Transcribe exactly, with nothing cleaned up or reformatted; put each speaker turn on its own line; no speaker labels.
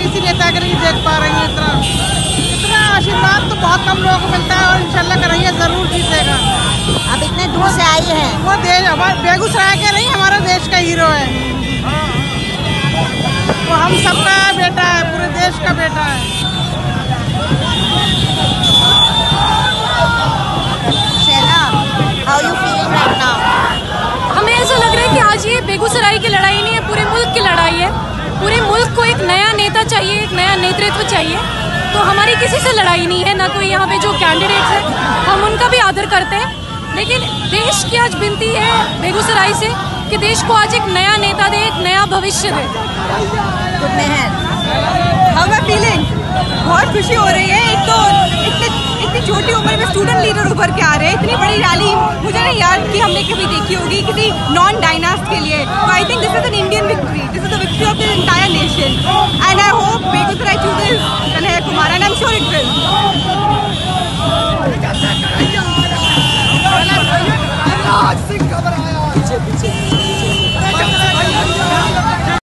किसी नेता का नहीं देख पा रही हूँ। इतना इतना आशीर्वाद तो बहुत कम लोगों को मिलता है और इंशाल्लाह कन्हैया जरूर जीतेगा।
अब इतने दूर से आई है,
वो देश हमारे बेगूसराय के नहीं, हमारे देश का हीरो है। वो हम सबका बेटा है, पूरे देश का बेटा है।
Shahla, how you feeling right now?
हमें ऐसा लग रहा है कि आज ये बेगूसराय की लड़ाई नहीं है, पूरे मुल्क की लड़ाई है। पूरे मुल्क को एक नया नेता चाहिए, एक नया नेतृत्व चाहिए। तो हमारी किसी से लड़ाई नहीं है, ना कोई यहाँ पे जो कैंडिडेट्स हैं हम उनका भी आदर करते हैं, लेकिन देश की आज विनती है बेगूसराय से कि देश को आज एक नया नेता दे, एक नया भविष्य दे।
Gurmehar,
how am I feeling? बहुत खुशी हो रही है। एक तो इतने इतनी छोटी उम्र में स्टूडेंट लीडर उभर के आ रहे हैं, इतनी बड़ी रैली मुझे नहीं याद कि हमने कभी देखी होगी किसी नॉन डायनास्ट के लिए। तो I think this is an Indian victory, this is the victory of the entire nation and I hope Begusarai chooses Kanhaiya Kumar and I am sure it will.